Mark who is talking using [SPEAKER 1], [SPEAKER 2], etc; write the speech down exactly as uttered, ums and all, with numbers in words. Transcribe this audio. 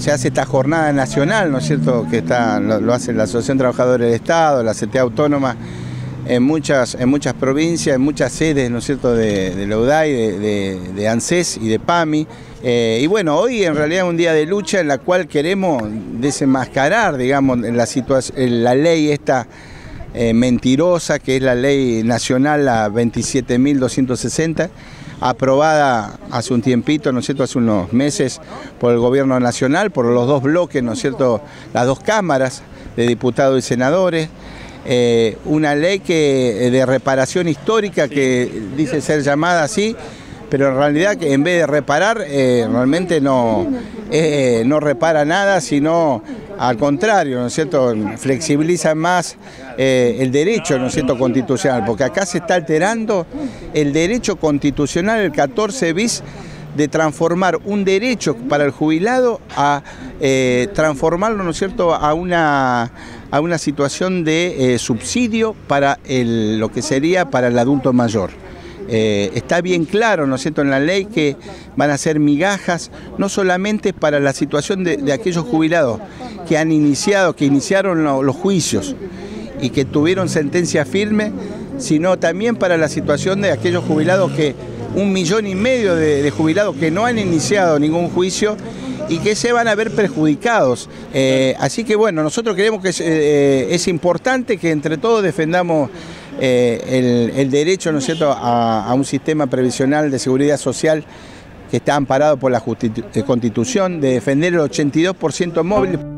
[SPEAKER 1] se hace esta jornada nacional, ¿no es cierto?, que está, lo, lo hace la Asociación de Trabajadores del Estado, la C T A Autónoma, en muchas, en muchas provincias, en muchas sedes, ¿no es cierto?, de, de la U D A I, de, de, de ANSES y de PAMI. Eh, y bueno, hoy en realidad es un día de lucha en la cual queremos desenmascarar, digamos, la, situación, la ley esta eh, mentirosa, que es la ley nacional, la veintisiete mil doscientos sesenta, aprobada hace un tiempito, ¿no es cierto?, hace unos meses por el Gobierno Nacional, por los dos bloques, ¿no es cierto?, las dos cámaras de diputados y senadores. Eh, una ley que, de reparación histórica que dice ser llamada así, pero en realidad que en vez de reparar, eh, realmente no, eh, no repara nada, sino al contrario, ¿no es cierto?, flexibiliza más eh, el derecho, ¿no es cierto?, constitucional, porque acá se está alterando el derecho constitucional, el catorce bis, de transformar un derecho para el jubilado a eh, transformarlo, ¿no es cierto?, a una, a una situación de eh, subsidio para el, lo que sería para el adulto mayor. Eh, está bien claro, ¿no es cierto?, en la ley que van a ser migajas, no solamente para la situación de, de aquellos jubilados que han iniciado, que iniciaron lo, los juicios y que tuvieron sentencia firme, sino también para la situación de aquellos jubilados que un millón y medio de, de jubilados que no han iniciado ningún juicio y que se van a ver perjudicados. Eh, así que bueno, nosotros creemos que es, eh, es importante que entre todos defendamos eh, el, el derecho, ¿no es cierto?, a, a un sistema previsional de seguridad social que está amparado por la Constitución, de defender el ochenta y dos por ciento móvil.